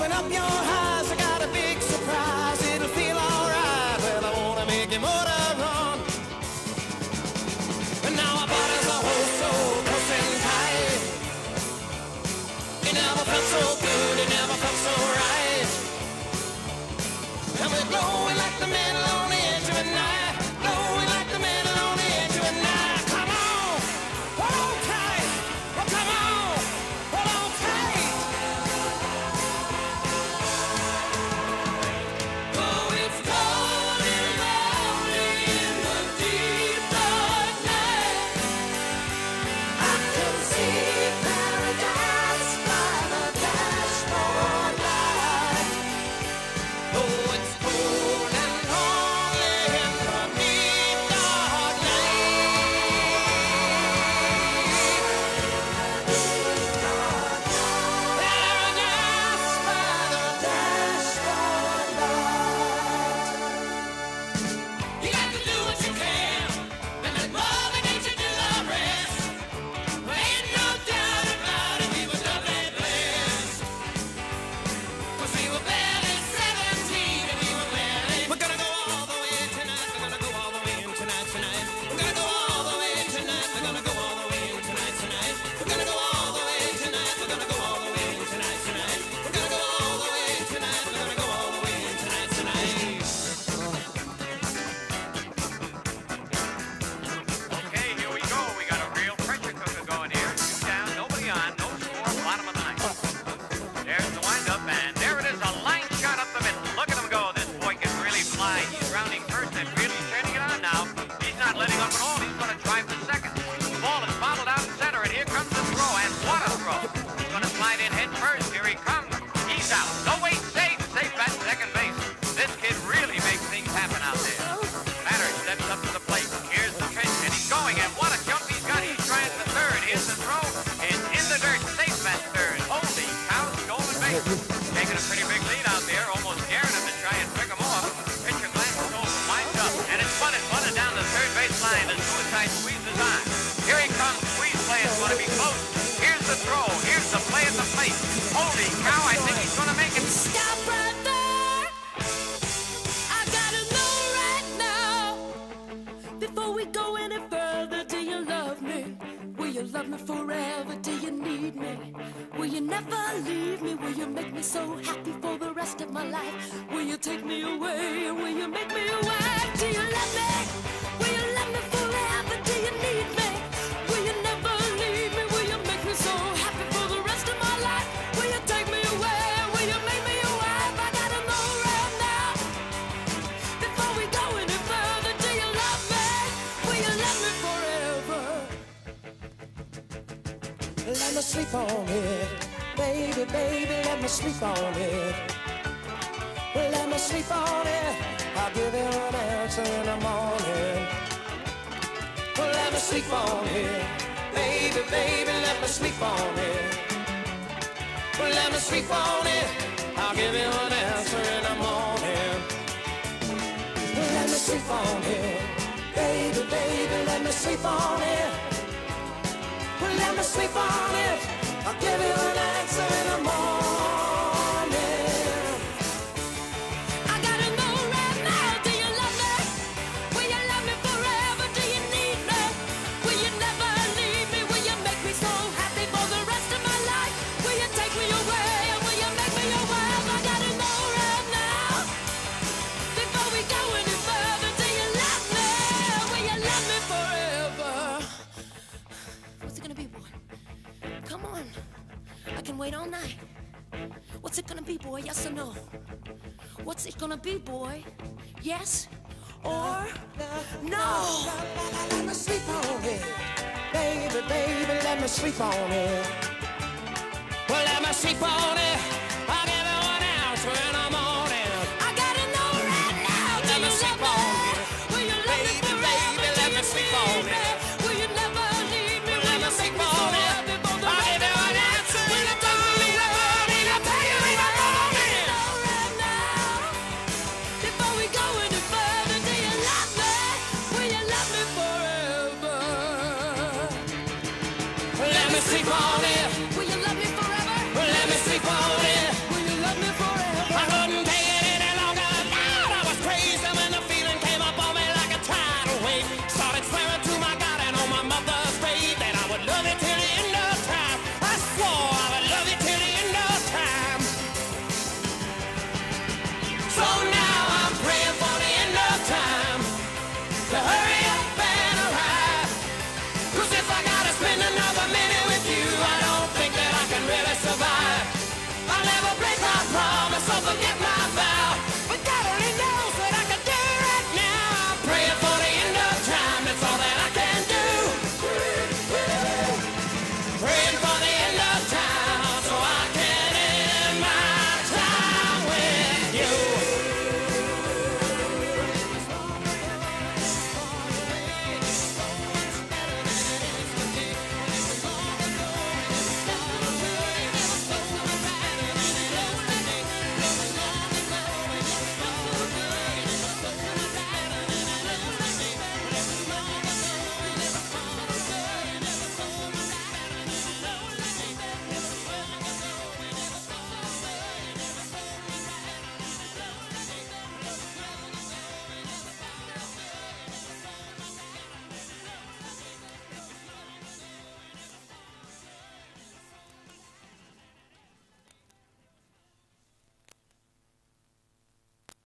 Open up your eyes, I got a big surprise. It'll feel alright. Well, I wanna make your motor run. And now our bodies are so close and tight. It never felt so good, it never felt so right. And we're glowing like the metal on the edge of a knife. Glowing like the metal on the edge of a knife. Come on, hold on tight. Oh, come on, hold on tight. Oh, it's cold and lonely in the deep dark night. I can see paradise by the dashboard light. Oh, it's cold and lonely in the deep dark night. Paradise by the dashboard light. You got to do what you can, and let Mother Nature do the rest. There ain't no doubt about it, we were doubly blessed. 'Cause we were barely 17 and we were barely. We're gonna go all the way tonight. We're gonna go all the way in tonight. We're gonna go all the way tonight. We're gonna go all the way in tonight. We're gonna go all the way tonight. We're gonna go all the way in tonight. We're gonna go all the way tonight. We're gonna go all the way in tonight. Okay, here we go. We got a real pressure cooker going here. Two down, nobody on, no score, bottom of the ninth. There's the windup, and there it is, a line shot up the middle. Look at him go. This boy can really fly. He's rounding first and really turning it on now. He's not letting up at all. He's going to drive the second. The ball is bobbled out center, and here comes the throw, and what a throw. He's going to slide in head first. Here he comes. He's out. No way, safe at second base. This kid really makes things happen out there. Matter steps up to the plate. Here's the pitch, and he's going, and what a jump he's got. He's trying the third. Here's the throw. It's in the dirt. Safe at third. Holy cow, stolen base. Taking a pretty big lead out there, almost daring him to try and pick him off. Pitcher glances over, winds up, and it's bunted down the third base line. The suicide squeeze is on. Here he comes. Squeeze play is going to be close. Here's the throw. Here's the play at the plate. Holy cow, I think he's going to make it. Stop right there. I gotta know right now. Before we go any further, do you love me? Will you love me forever? Do you need me? Will you never leave me? Will you make me so happy for the rest of my life? Will you take me away? Will you make me your wife? Do you love me? Will you love me forever? Do you need me? Will you never leave me? Will you make me so happy for the rest of my life? Will you take me away? Will you make me your wife? I gotta know right now. Before we go any further, do you love me? Will you love me forever? Let me sleep on it, baby, baby, let me sleep on it. Let me sleep on it, I'll give you an answer in the morning. Let me sleep on it, baby, baby, let me sleep on it. Let me sleep on it, I'll give you an answer in the morning. Let me sleep on it, baby, baby, let me sleep on it. Let me sleep on it, I'll give you an answer in the morning. I gotta know right now, do you love me? Will you love me forever? Do you need me? Will you never leave me? Will you make me so happy for the rest of my life? Will you take me away? Will you make me your wife? I gotta know right now. Before we go any further, do you love me? Will you love me forever? What's it gonna be, boy? Come on. I can wait all night. What's it gonna be, boy? Yes or no? What's it gonna be, boy? Yes or no? Let me sleep on it. Baby, baby, let me sleep on it. Well, let me sleep on it.